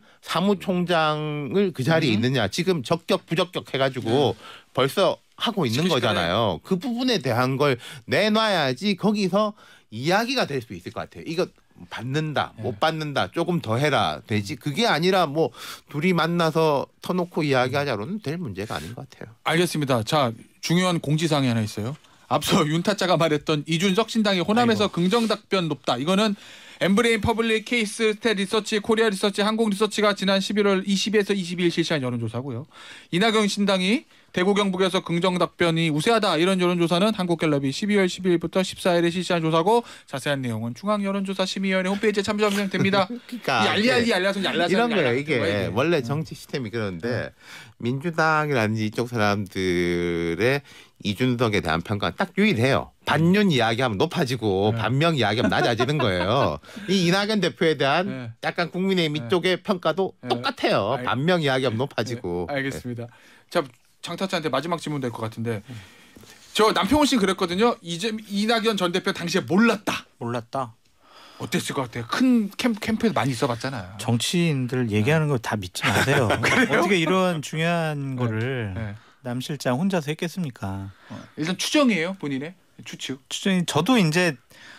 사무총장을 그 자리에 있느냐, 지금 적격 부적격 해가지고 벌써 하고 있는 거잖아요. 그 부분에 대한 걸 내놔야지 거기서 이야기가 될 수 있을 것 같아요. 이거 받는다, 못 받는다, 조금 더 해라 되지. 그게 아니라 뭐 둘이 만나서 터놓고 이야기하자로는 될 문제가 아닌 것 같아요. 알겠습니다. 자, 중요한 공지사항이 하나 있어요. 앞서 윤타짜가 말했던 이준석 신당이 호남에서 아이고. 긍정 답변 높다. 이거는 엠브레인 퍼블릭 케이스 스탯 리서치 코리아 리서치 한국 리서치가 지난 십일월 이십에서 이십이일 실시한 여론조사고요. 이낙연 신당이 대구 경북에서 긍정 답변이 우세하다, 이런 여론조사는 한국갤럽이 십이월 십일부터 십사일에 실시한 조사고, 자세한 내용은 중앙여론조사심의위원회 홈페이지에 참조하면 됩니다. 그러니까 알리알리 알려서 얄라서 이런 거예요. 이게 원래 정치 시스템이 그런데 네. 민주당이라든지 이쪽 사람들의 이준석에 대한 평가가 딱 유일해요. 반윤 이야기하면 높아지고 네. 반명 이야기하면 낮아지는 거예요. 이 이낙연 대표에 대한 네. 약간 국민의힘 이쪽의 네. 평가도 네. 똑같아요. 알... 반명 이야기하면 높아지고. 네. 알겠습니다. 네. 자, 장타차한테 마지막 질문 될 것 같은데, 저 남평원 씨는 그랬거든요. 이제 이낙연 전 대표 당시에 몰랐다. 몰랐다. 어땠을 것 같아요? 큰 캠프, 캠프에서 많이 있어봤잖아요. 정치인들 얘기하는 거 다 믿지 마세요. 어떻게 이런 중요한 거를 네. 남 실장 혼자서 했겠습니까? 어, 일단 추정이에요, 본인의 추측. 추정이 저도 이제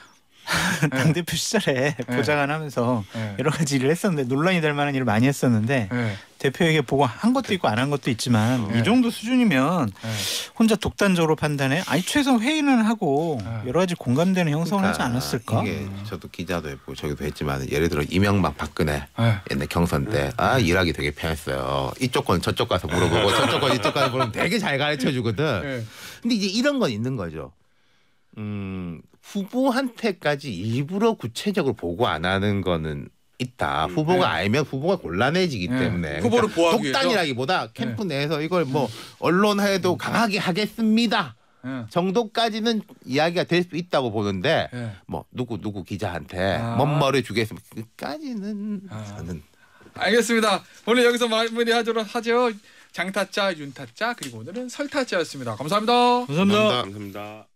당 대표 시절에 네. 보좌관 하면서 네. 여러 가지 일을 했었는데, 논란이 될 만한 일을 많이 했었는데 네. 대표에게 보고 한 것도 있고 안 한 것도 있지만 네. 이 정도 수준이면 네. 혼자 독단적으로 판단해. 아니 최소 회의는 하고 네. 여러 가지 공감되는 형성을 그러니까 하지 않았을까? 이게 저도 기자도 했고 저기도 했지만, 예를 들어 이명박 박근혜 네. 옛날 경선 때 아 일하기 되게 편했어요. 이쪽 건 저쪽 가서 물어보고 저쪽 건 이쪽 가서 물어보면 되게 잘 가르쳐 주거든. 네. 근데 이제 이런 건 있는 거죠. 음, 후보한테까지 일부러 구체적으로 보고 안 하는 거는 있다. 음, 후보가 네. 알면 후보가 곤란해지기 네. 때문에. 후보를 그러니까 보호하기 독단이라기보다 캠프 네. 내에서 이걸 뭐 언론에도 강하게 하겠습니다. 네. 정도까지는 이야기가 될 수 있다고 보는데 네. 뭐 누구 누구 기자한테 아. 멋머리 주겠습니다. 그까지는 아. 저는. 알겠습니다. 오늘 여기서 마무리하도록 하죠. 장타짜, 윤타짜, 그리고 오늘은 설타짜였습니다. 감사합니다. 감사합니다. 감사합니다.